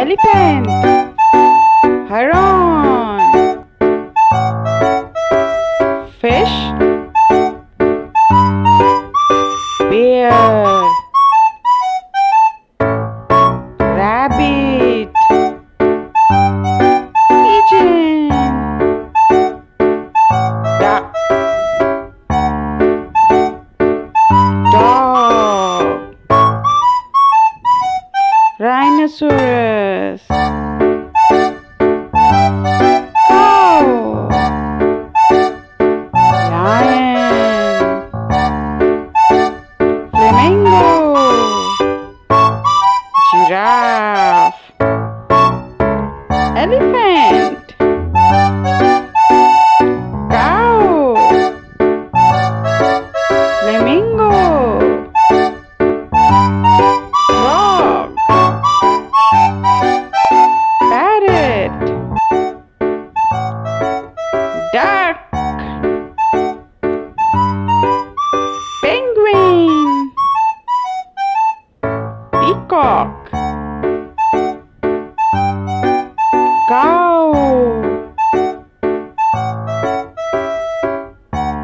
Elephant. Heron. Fish. Bear. Rabbit. Pigeon. Duck. Dog. Rhinoceros. Cow. Lion. Flamingo. Giraffe. Elephant. Cow. Flamingo. Frog. Parrot. Duck. Penguin. Peacock. Cow.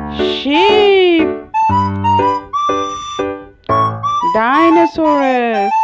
Sheep. Dinosaurs.